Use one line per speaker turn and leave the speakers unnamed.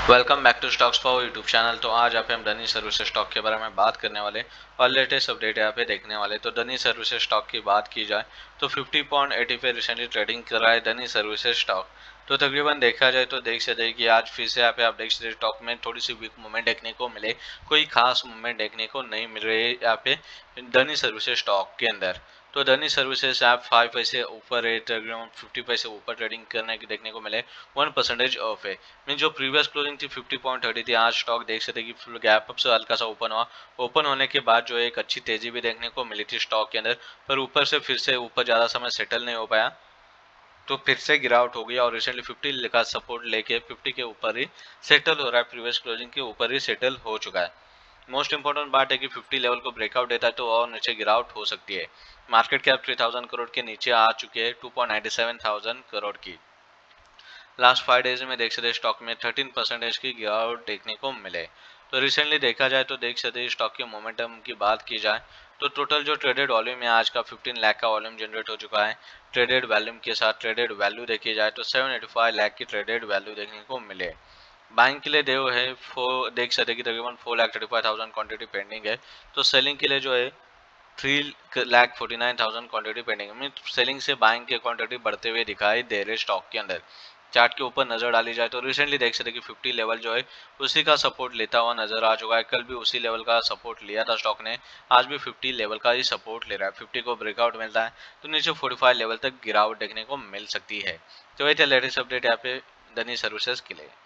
Welcome back to stocks power YouTube channel. तो आज यहाँ पे हम धनी सर्विसेज स्टॉक के बारे में बात करने वाले और लेटेस्ट अपडेट यहाँ पे देखने वाले। तो धनी सर्विसेज स्टॉक की बात की जाए तो 50.85 रिसेंटली ट्रेडिंग कर रहा है धनी सर्विसेज स्टॉक। तो तकरीबन देखा जाए तो देख सकते हैं कि आज फिर से यहाँ पे आप देख सकते स्टॉक में थोड़ी सी वीक मूवमेंट देखने को मिले, कोई खास मूवमेंट देखने को नहीं मिल रही है यहाँ पे धनी सर्विसेज स्टॉक के अंदर। तो धनी सर्विसेज आप 5 पैसे ऊपर है, तकरीबन 50 पैसे ऊपर ट्रेडिंग करने की देखने को मिले, 1% ऑफ है। मीन जो प्रीवियस क्लोजिंग थी 50.30 थी, आज स्टॉक देख सकते कि फुल गैप अप से हल्का सा ओपन हुआ। ओपन होने के बाद जो है एक अच्छी तेजी भी देखने को मिली थी स्टॉक के अंदर, पर ऊपर से फिर से ऊपर ज़्यादा समय सेटल नहीं हो पाया, तो फिर से गिरावट हो गई और रिसेंटली 50 का सपोर्ट लेके 50 के ऊपर ही सेटल हो रहा है, प्रीवियस क्लोजिंग के ऊपर ही सेटल हो चुका है। मोस्ट इंपॉर्टेंट बात है कि 50 लेवल को ब्रेकआउट देता है तो और नीचे गिरावट हो सकती है। मार्केट कैप 3000 करोड़ के नीचे आ चुकी है, 2.97 करोड़ की। लास्ट 5 डेज में देख सकते स्टॉक में 13% की गिरावट देखने को मिले। तो रिसेंटली देखा जाए तो देख सकते स्टॉक के मोमेंटम की बात की जाए तो टोटल जो ट्रेडेड वॉल्यूम है आज का 15 लाख का वॉल्यूम जनरेट हो चुका है। ट्रेडेड वॉल्यूम के साथ ट्रेडेड वैल्यू देखी जाए तो 785 लाख की ट्रेडेड वैल्यू देखने को मिले। बाइंग के लिए देव है देख सकते कि तकरीबन 4,35,000 क्वांटिटी पेंडिंग है। तो सेलिंग के लिए जो है 3,49,000 क्वांटिटी पेंडिंग है। मीन सेलिंग से बाइंग की क्वांटिटी बढ़ते हुए दिखाई दे रहे स्टॉक के अंदर। चार्ट के ऊपर नजर डाली जाए तो रिसेंटली देख सकते कि 50 लेवल जो है उसी का सपोर्ट लेता हुआ नजर आ चुका है। कल भी उसी लेवल का सपोर्ट लिया था स्टॉक ने, आज भी 50 लेवल का ही सपोर्ट ले रहा है। 50 को ब्रेकआउट मिलता है तो नीचे 45 लेवल तक गिरावट देखने को मिल सकती है। तो ये थे लेटेस्ट अपडेट यहाँ पे धनी सर्विसेज के लिए।